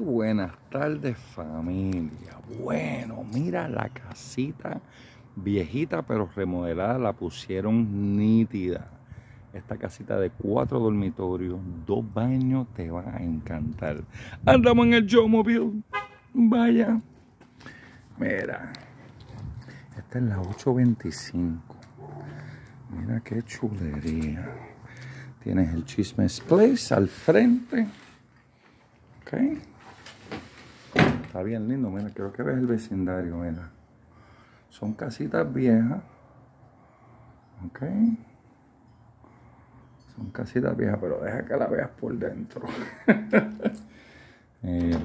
buenas tardes, familia. Bueno, mira la casita viejita pero remodelada, la pusieron nítida. Esta casita de 4 dormitorios, 2 baños, te va a encantar. Andamos en el Yo-Mobile. Vaya. Mira, esta es la 825. Mira qué chulería. Tienes el Chismes Place al frente. Ok. Está bien lindo, mira, quiero que veas el vecindario, mira. Son casitas viejas. Ok. Son casitas viejas, pero deja que la veas por dentro. Mira.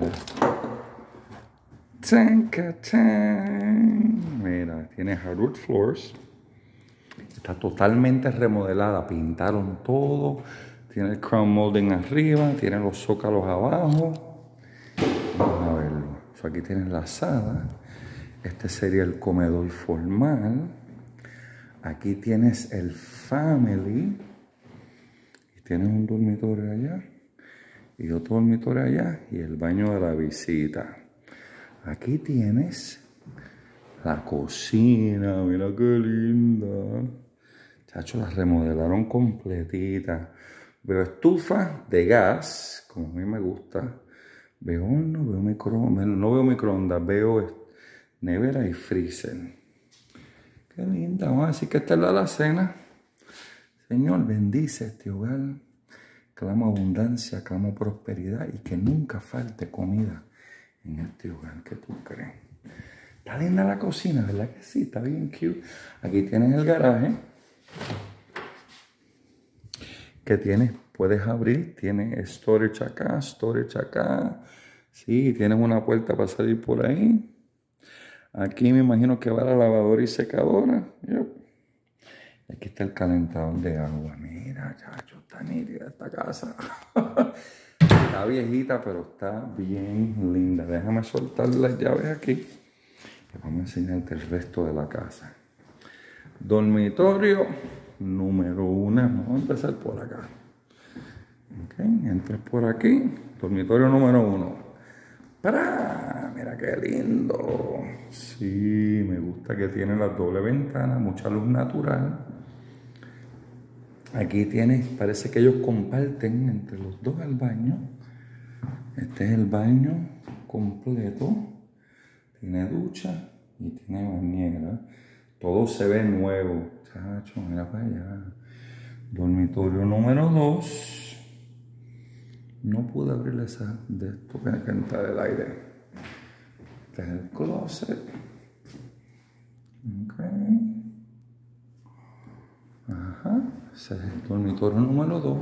Mira, tiene hardwood floors. Está totalmente remodelada, pintaron todo. Tiene el crown molding arriba, tiene los zócalos abajo. Vamos a verlo. Aquí tienes la sala. Este sería el comedor formal. Aquí tienes el family. Y tienes un dormitorio allá. Y otro dormitorio allá. Y el baño de la visita. Aquí tienes la cocina. Mira qué linda. Chacho, la remodelaron completita. Veo estufa de gas, como a mí me gusta. Veo horno, veo microondas. No veo microondas, veo nevera y freezer. Qué linda. Vamos a decir que esta es la alacena. Señor, bendice este hogar. Clamo abundancia, clamo prosperidad y que nunca falte comida en este hogar. ¿Qué tú crees? Está linda la cocina, ¿verdad que sí? Está bien cute. Aquí tienes el garaje. Que tienes, puedes abrir, tiene storage acá, sí, tienes una puerta para salir por ahí. Aquí me imagino que va la lavadora y secadora. Yep. Aquí está el calentador de agua. Mira, chacho, está nítida esta casa. Está viejita, pero está bien linda. Déjame soltar las llaves aquí y vamos a enseñarte el resto de la casa. Dormitorio número 1. Vamos a empezar por acá. Ok, entras por aquí. Dormitorio número 1. ¡Para! Mira qué lindo. Sí, me gusta que tiene las doble ventanas, mucha luz natural. Aquí tienes, parece que ellos comparten entre los dos el baño. Este es el baño completo. Tiene ducha y tiene bañera. Todo se ve nuevo. Chacho, mira para allá. Dormitorio número 2. No pude abrir esa de esto que entra el aire. Este es el closet. Ok. Ajá. Ese es el dormitorio número 2.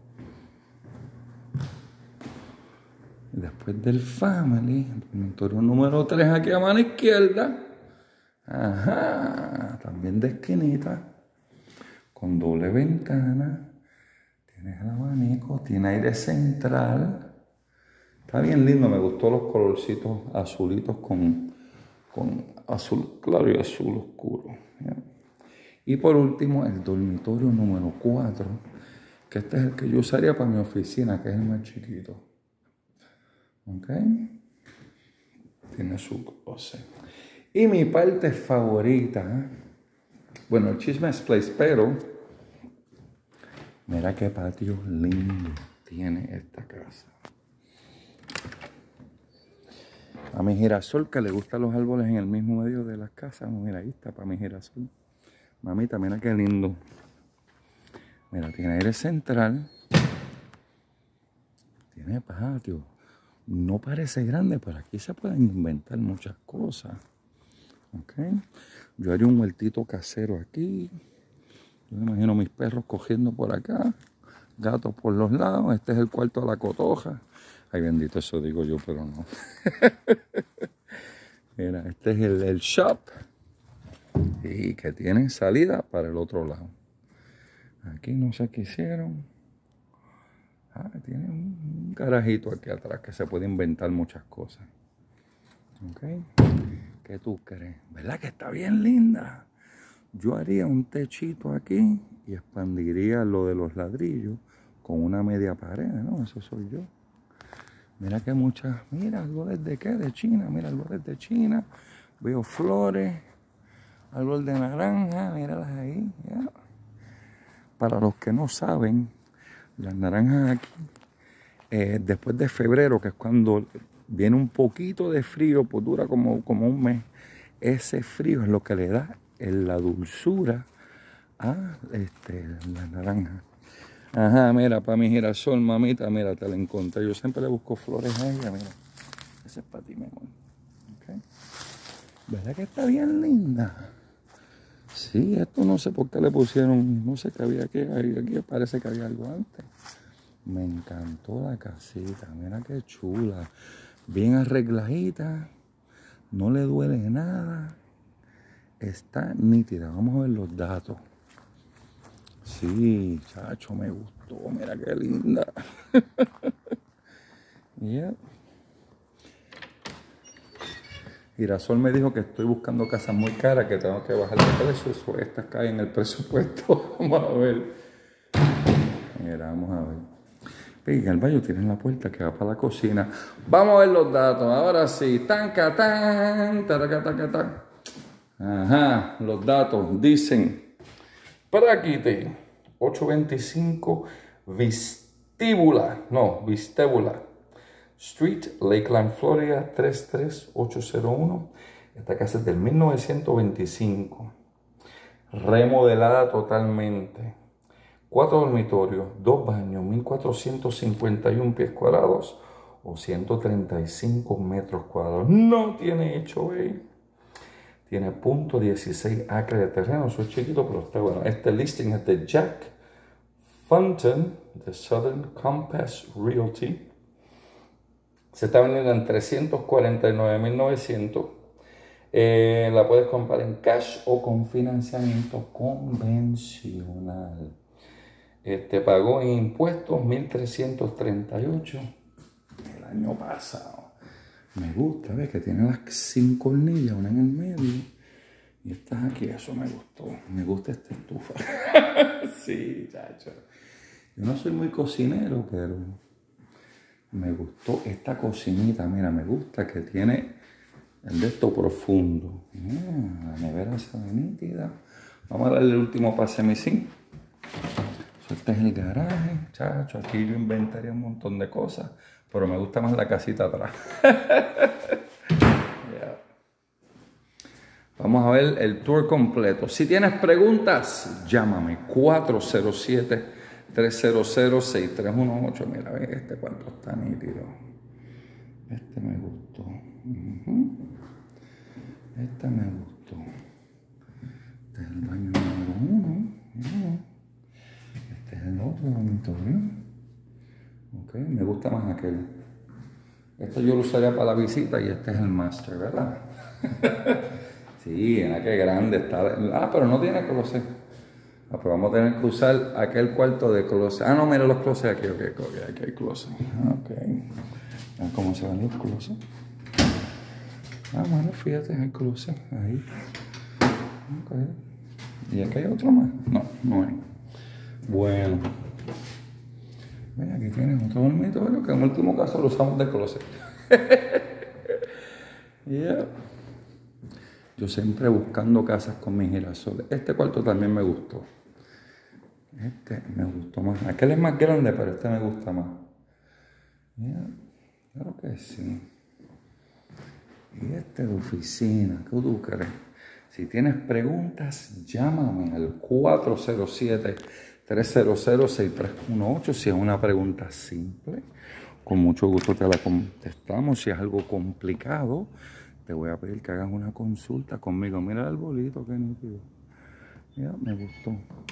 Y después del family, el dormitorio número 3 aquí a mano izquierda. Ajá. También de esquinita. Con doble ventana. Tienes el abanico. Tiene aire central. Está bien lindo. Me gustó los colorcitos azulitos con azul claro y azul oscuro. ¿Ya? Y por último, el dormitorio número 4. Que este es el que yo usaría para mi oficina, que es el más chiquito. Ok. Tiene su closet. Y mi parte favorita. Bueno, el Chismes Place, pero mira qué patio lindo tiene esta casa. A mi girasol, que le gustan los árboles en el mismo medio de las casas. Mira, ahí está para mi girasol. Mamita, mira qué lindo. Mira, tiene aire central. Tiene patio. No parece grande, pero aquí se pueden inventar muchas cosas. Ok. Yo haría un huertito casero aquí. Yo me imagino mis perros cogiendo por acá. Gatos por los lados. Este es el cuarto de la cotoja. Ay, bendito, eso digo yo, pero no. Mira, este es el shop. Y que tiene salida para el otro lado. Aquí no sé qué hicieron. Ah, tiene un garajito aquí atrás que se puede inventar muchas cosas. Ok. ¿Qué tú crees? ¿Verdad que está bien linda? Yo haría un techito aquí y expandiría lo de los ladrillos con una media pared, ¿no? Eso soy yo. Mira que muchas, mira, árboles de qué, de China, mira, árboles de China. Veo flores, árbol de naranja, míralas ahí. Yeah. Para los que no saben, las naranjas aquí, después de febrero, que es cuando viene un poquito de frío, pues dura como un mes. Ese frío es lo que le da la dulzura a las naranjas. Ajá, mira, para mi girasol, mamita, mira, te la encontré. Yo siempre le busco flores a ella, mira. Ese es para ti, mi amor. Okay. ¿Verdad que está bien linda? Sí, esto no sé por qué le pusieron, no sé qué había aquí parece que había algo antes. Me encantó la casita, mira qué chula. Bien arregladita, no le duele nada. Está nítida, vamos a ver los datos. Sí, chacho, me gustó, mira qué linda. Yeah. Girasol me dijo que estoy buscando casas muy caras, que tengo que bajar de precio. Estas caen en el presupuesto. Vamos a ver. Mira, vamos a ver. En el baño tienen la puerta que va para la cocina. Vamos a ver los datos. Ahora sí. Tanca, tan, taracataca. Ajá, los datos dicen. Praquite, 825 Vistébula Street, Lakeland, Florida, 33801. Esta casa es del 1925. Remodelada totalmente. 4 dormitorios, 2 baños, 1451 pies cuadrados o 135 metros cuadrados. No tiene HOA. Tiene .16 acres de terreno. Eso es chiquito, pero está bueno. Este listing es de Jack Funton, de Southern Compass Realty. Se está vendiendo en $349,900. La puedes comprar en cash o con financiamiento convencional. Pagó en impuestos $1,338 el año pasado. Me gusta, ves que tiene las 5 hornillas, una en el medio. Y estas aquí, eso me gustó. Me gusta esta estufa. Sí, chacho. Yo no soy muy cocinero, pero me gustó esta cocinita. Mira, me gusta que tiene el de esto profundo. La nevera se ve nítida. Vamos a darle el último pase a mi zinc. Este es el garaje, chacho. Aquí yo inventaría un montón de cosas, pero me gusta más la casita atrás. Yeah. Vamos a ver el tour completo. Si tienes preguntas, llámame 407-300-6318. Mira, ve este cuarto está nítido. Este me gustó. Este me gustó. Este es el baño número 1. Este es el otro dormitorio. Ok, me gusta más aquel. Este yo lo usaría para la visita y este es el master, ¿verdad? Sí, mira qué grande está. Pero no tiene closet. Pues vamos a tener que usar aquel cuarto de closet. No, mira los closets aquí. Ok, aquí hay closet. Ok. ¿Cómo se ven los closets? Bueno, fíjate, hay closet ahí. Ok. ¿Y aquí hay otro más? No hay. Bueno. Ven, aquí tienes otro dormitorio que en último caso lo usamos de closet. Yeah. Yo siempre buscando casas con mis girasoles. Este cuarto también me gustó. Este me gustó más. Aquel es más grande, pero este me gusta más. Yeah. Claro que sí. Y este de oficina, ¿qué tú crees? Si tienes preguntas, llámame al 407-300-6318. Si es una pregunta simple, con mucho gusto te la contestamos. Si es algo complicado, te voy a pedir que hagas una consulta conmigo. Mira el arbolito, qué nítido. Mira, me gustó.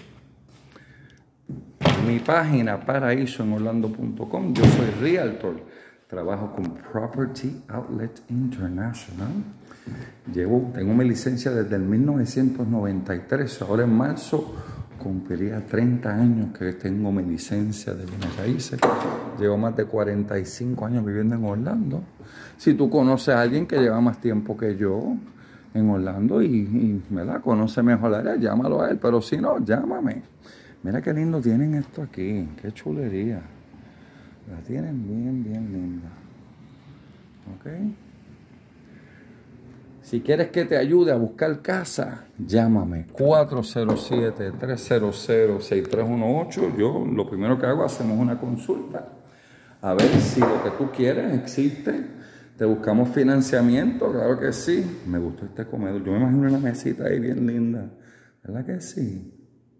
Mi página paraísoenorlando.com. Yo soy realtor. Trabajo con Property Outlet International. Tengo mi licencia desde el 1993. Ahora en marzo cumpliría 30 años que tengo mi licencia de bienes raíces. Llevo más de 45 años viviendo en Orlando. Si tú conoces a alguien que lleva más tiempo que yo en Orlando y me la conoce mejor la área, llámalo a él. Pero si no, llámame. Mira qué lindo tienen esto aquí. Qué chulería. La tienen bien linda. ¿Ok? Si quieres que te ayude a buscar casa, llámame 407-300-6318. Yo lo primero que hago, hacemos una consulta. A ver si lo que tú quieres existe. Te buscamos financiamiento, claro que sí. Me gustó este comedor. Yo me imagino una mesita ahí bien linda. ¿Verdad que sí?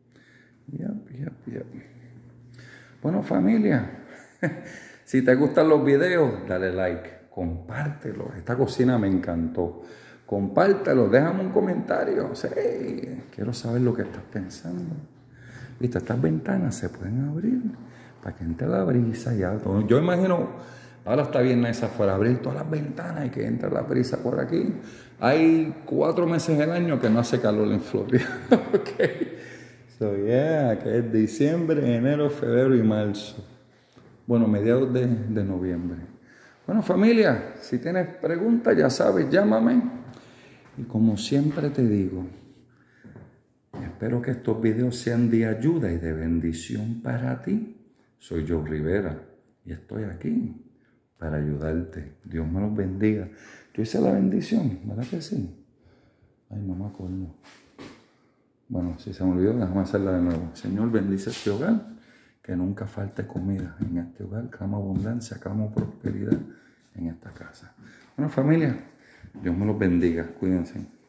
Yep. Bueno, familia, si te gustan los videos, dale like, compártelo. Esta cocina me encantó. Compártelo, déjame un comentario. Sí, quiero saber lo que estás pensando. Viste, estas ventanas se pueden abrir para que entre la brisa y algo. Yo imagino, ahora está bien nice afuera, abrir todas las ventanas y que entre la brisa por aquí. Hay 4 meses del año que no hace calor en Florida. Okay. So yeah, que es diciembre, enero, febrero y marzo. Bueno, mediados de noviembre. Bueno, familia, si tienes preguntas, ya sabes, llámame. Y como siempre te digo, espero que estos videos sean de ayuda y de bendición para ti. Soy Joe Rivera y estoy aquí para ayudarte. Dios me los bendiga. Yo hice la bendición, ¿verdad que sí? Ay, no me acuerdo. Bueno, si se me olvidó, déjame hacerla de nuevo. Señor, bendice este hogar, que nunca falte comida en este hogar. Clamo abundancia, clamo prosperidad en esta casa. Bueno, familia, Dios me los bendiga. Cuídense.